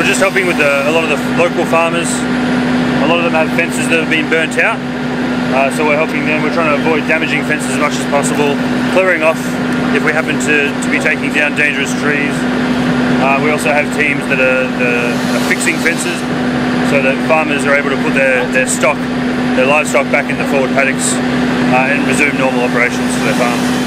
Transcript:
just helping with a lot of the local farmers. A lot of them have fences that have been burnt out, so we're helping them. We're trying to avoid damaging fences as much as possible, clearing off if we happen to be taking down dangerous trees. We also have teams that are fixing fences so that farmers are able to put their livestock back in the forward paddocks and resume normal operations for their farm.